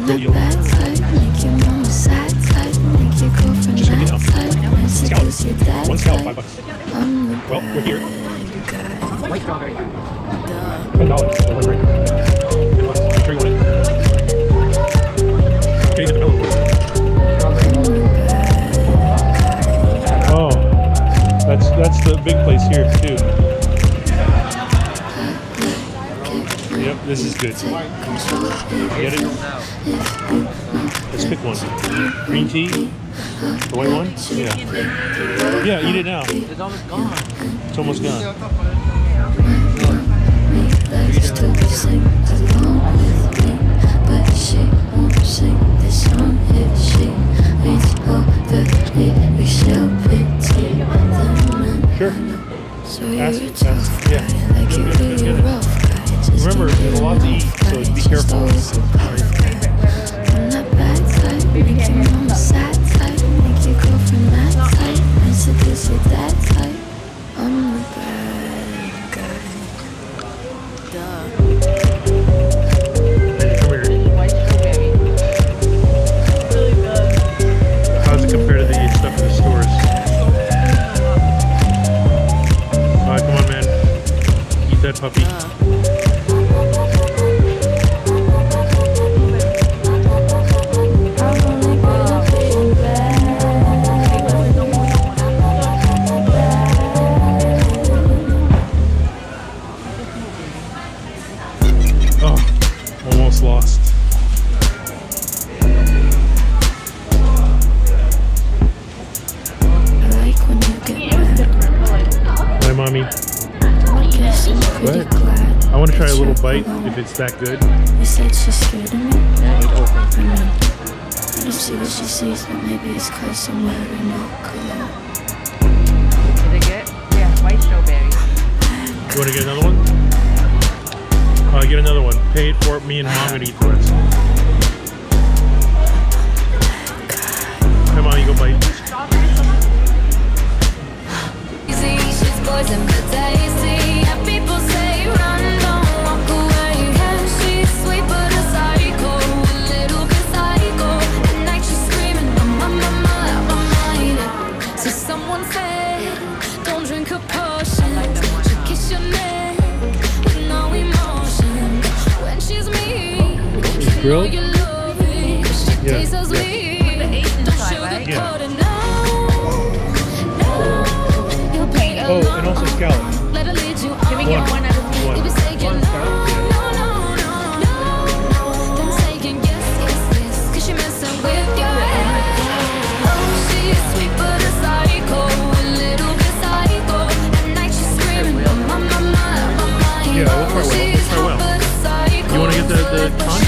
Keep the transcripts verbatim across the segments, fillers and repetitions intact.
I'm the bad type, make your mama sad type, make your girlfriend mad type, and seduce your dad type. I'm the well, we're here. bad guy. White strawberry. Ten dollars. Sure you want it. Okay, the melon. Oh, that's that's the big place here too. Yep, this is good. Get it? Let's pick one. Green tea? The white one? Yeah. Yeah, eat it now. It's almost gone. It's almost gone. Sure. Ask, ask, yeah. Good, good, good, good. Remember, there's a lot to eat, so be careful. I'm not bad type, make your mama sad type, make your girlfriend mad type, and seduce your dad type. I'm the bad guy. Duh. Come here. White strawberry. Really good. How does it compare to the stuff in the stores? Alright, come on, man. Eat that puppy. Uh. Almost lost. I like when you get mad. Hi, mommy. I guess I'm pretty What? glad. I want to try a little bite if it's that good. You said she's scared of me? Yeah, it's open. I mean, I don't see what she sees, but maybe it's cause I'm wearing no color. Is it good? Yeah, white strawberry. You want to get another one? Uh, get another one. Pay it for it. Me and mom gonna eat the rest. Come on, you go bite. Grilled? Yeah. Yeah. Yeah. Oh, and also scallop. Can we get one at a time? One. One scallop? Yeah, we'll try well. We'll try well. You want to get the, the conch?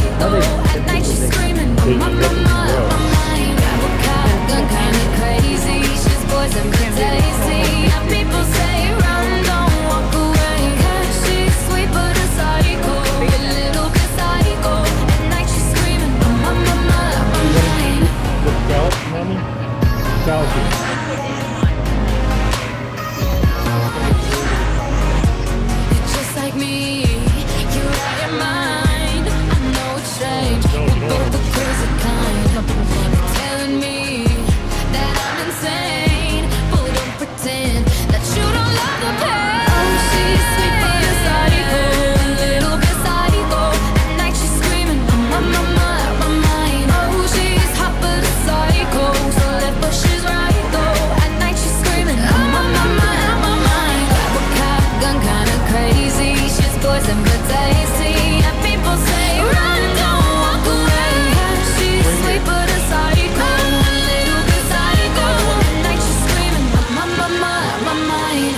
Just like me, you're out of mind. I know it's strange, we're both the crazy kind. You're telling me that I'm insane, but don't pretend that you don't love the pain. Oh, she's sweet but a psycho, a little bit psycho. At night she's screaming, I'm on my mind, my mind. Oh, she's hot but a psycho, so left but she's right though. At night she's screaming, I'm on my mind, my mind. Grab a cop gun, kinda crazy. She's poison but tasty. And people say, run, don't walk away. She's sweet but a psycho, a little bit psycho. At night she's screaming, I'm on my mind, my mind.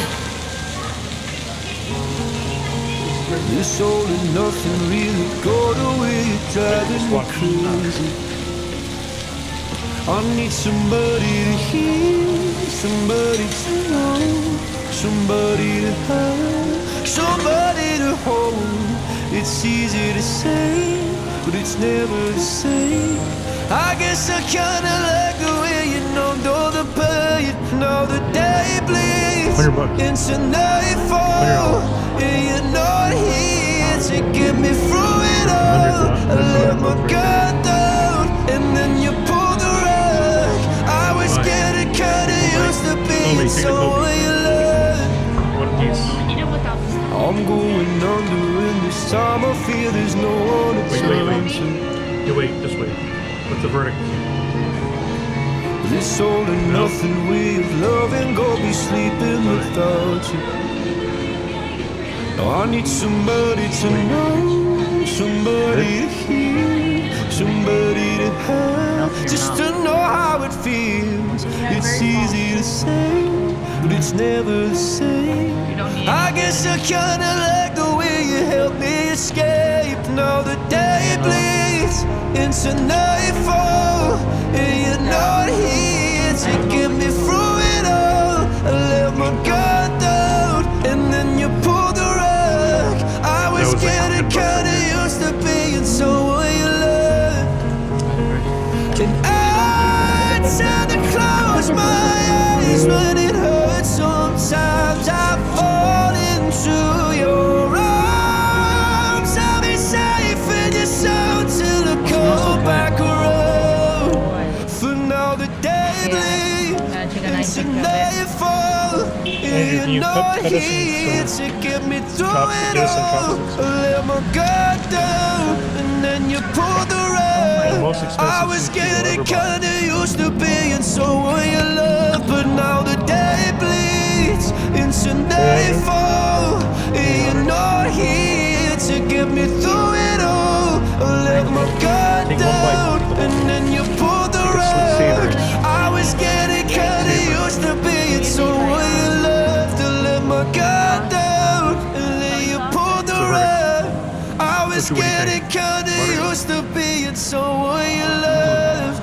This all and nothing really got away, driving me crazy. I need somebody to hear, somebody to know, somebody to have, somebody to hold. It's easy to say, but it's never the same. I guess I kinda like the way you numbed all the pain. Now the day bleeds into nightfall, and you're not here to get me through it all. I let my guard take the so Coke. will you learn? What a piece. I'm going under, and this time I feel there's no one to Wait, wait, turn wait. to. Yeah, wait, just wait. What's the verdict? This all and nothing way of loving, go be sleeping without you. Now I need somebody to know, somebody to hear, somebody to have, just to know how it feels. It's easy to say, but it's never the same. I guess I kinda like the way you help me escape. Now the day bleeds into nightfall, and you're not here to get me through it all. I let my guard down, and then you pulled the rug. I was was like getting kinda used to being someone you love, and I tend to close my eyes when it hurts. Sometimes I fall into your arms. I'll be safe in your soul till I come back around. For now the day bleeds into nightfall, and Andrew, can you you're cut- not cut us some- here to get me through Chopsticks, it get us some all. chopsticks. I let my guard down, and then you pulled the The rug. most expensive I was sushi you'll getting ever buy. kinda used to being someone you love, but now the day bleeds into nightfall, and you're not here to get me through it all. I let my guard Take one bite. down, and then you pulled the It's like rug. savory. I was getting kinda used to being someone you love, to let my guard down, and then you pulled the rug. I was What you- what do you getting think? kinda used to being someone you love.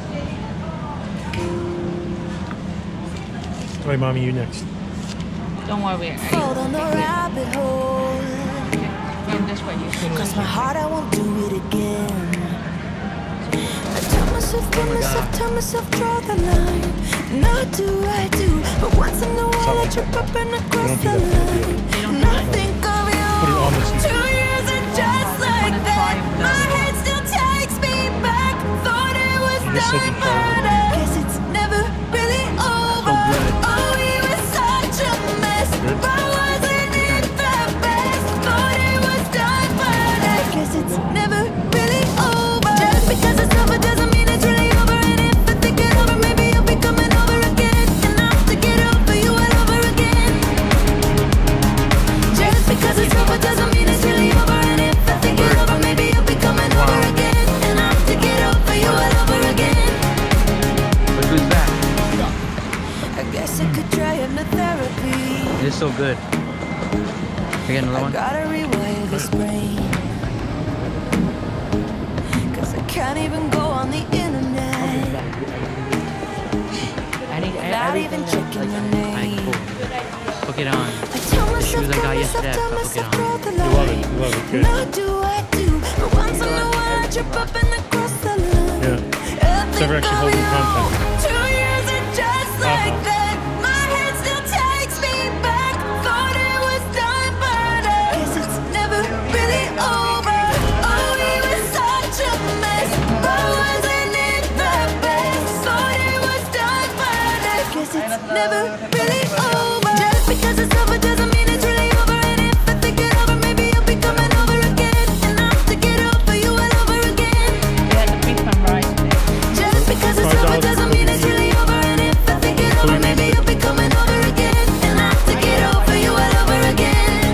All right, mommy, you next. Don't worry. Fall down the rabbit hole. And this way you should. Cross my heart, I won't do it again. I tell myself, tell myself, tell myself, draw the line. Now do I do, but once in a while I trip up and I cross the line. And I think of you. Put it on this. Two years and just like that, my head still takes me back. Thought it was I'm just done, taking but fire. I guess it's never really over. Oh, we were such a mess, but wasn't it the best? Thought it was done, but I guess it's never really over. Just because it's over doesn't mean it's really over. And if I think it over, maybe you'll be coming over again. And I'll have to get over you all over again. Just because it's over doesn't mean it's really over. And if I think it over, maybe you'll be coming over again. And I'll have to get over you all over again. But who's that? I guess I could try hypnotherapy. It is so good. You get another I one? gotta rewire this brain. Cause I can't even go on the internet I need without even checking your name. cool. Hook it on. I tell The myself, shoes I tell got myself, yesterday, tell I'll hook it myself, on. draw the You love it. line. You love it. Good. Now do I do, but once in a while I trip up and I cross the line. Yeah. I Never think actually of holding you. contact. Two years and just like Uh-huh. that, my head still takes me back. Thought it was done, but I guess it's never really over. Oh, we were such a mess, but wasn't it the best? Thought it was done, but I guess it's never really over. Just because it's over doesn't mean it's really over. And if I think it over, maybe you'll be coming over again. And I'll have to get over you all over again. You had to pick some rice there. Just because it's Five over dollars doesn't for mean the it's really over. And if I think it over, maybe you'll be coming over again. And I'll have to get over you all over again.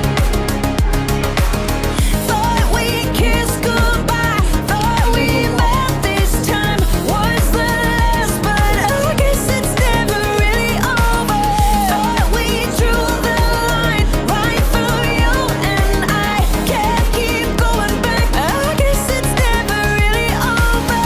Thought we kissed goodbye, thought we met this time was the last, but I guess it's never really over. Thought we drew the line right through you, and I can't keep going back. I guess it's never really over.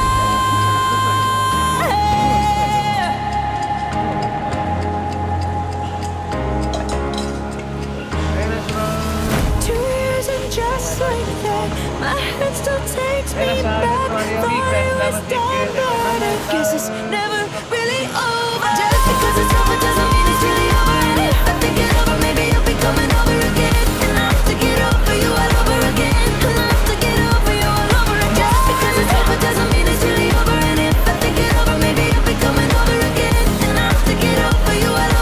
Two years and just like that, my head still takes me back. Thought it was done, but I guess it's never really over. Just because it's over doesn't mean it's really over. And if I think it over, maybe you'll be coming over again. And I'll have to get over you all over again. And I'll have to get over you all over again. Just because it's over doesn't mean it's really over. And if I think it over, maybe you'll be coming over again. And I'll have to get over you all over again.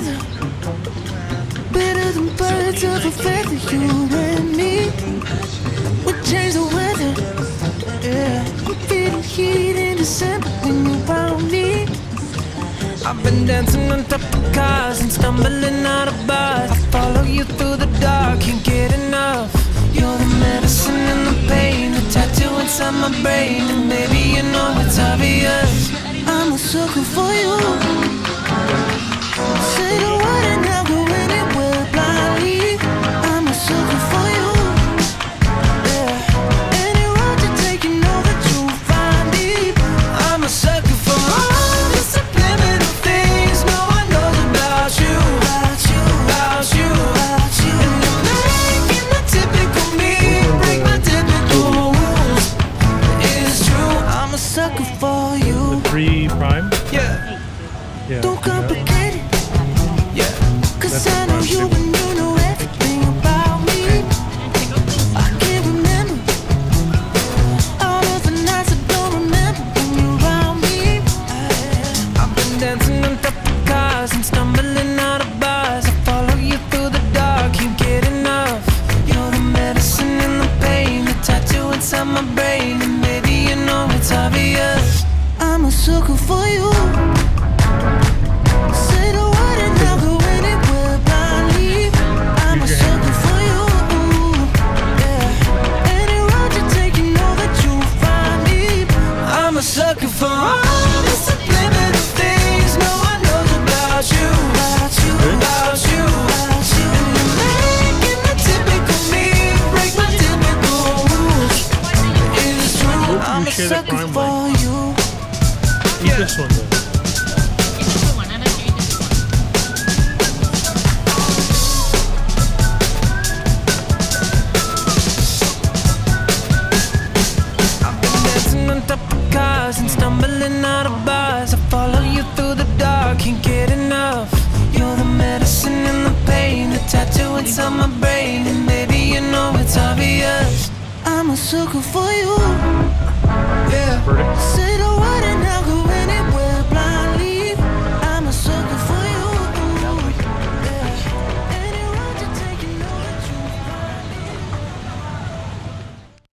together, better than birds of a feather. You and me, we change the weather. Yeah, I'm feeling heat in December when you're around me. I've been dancing on top of cars and stumbling out of bars. I follow you through the dark, can't get enough. You're the medicine and the pain, the tattoo inside my brain. And baby, you know it's obvious, I'm a sucker for you. Say the word and I'll go anywhere blindly. I'm a sucker for you. Yeah, any road you take, you know that you'll find me. I'm a sucker for all the subliminal things no one knows about you, about you, about you, about you. And you're making the typical me break my typical rules. It's true, I'm a sucker for you. The three prime? Yeah, Yeah. don't complicate it. Yeah, cause That's I know fine, you too. and you know everything about me. I can't remember all of the nights I don't remember when you're around me. I've been dancing on top of cars and stumbling out of bars. I follow you through the dark, can't get enough. You're the medicine and the pain, the tattoo inside my brain. And maybe you know it's obvious, I'm a sucker for you. Say the word and I'll go anywhere blindly. I'm a sucker for you. Yeah, any road you take, you know that you'll find me. I'm a sucker for all the subliminal things no one knows about you, about you, about you, about you. And you're making the typical me break my typical rules. It's true, I'm a share the sucker prime for you. Eat this one though. I've been dancing on top of cars and stumbling out of bars. I follow you through the dark, can't get enough. You're the medicine and the pain, the tattoo inside my brain. And baby, you know it's obvious, I'm a sucker for you. Yeah, Verdict.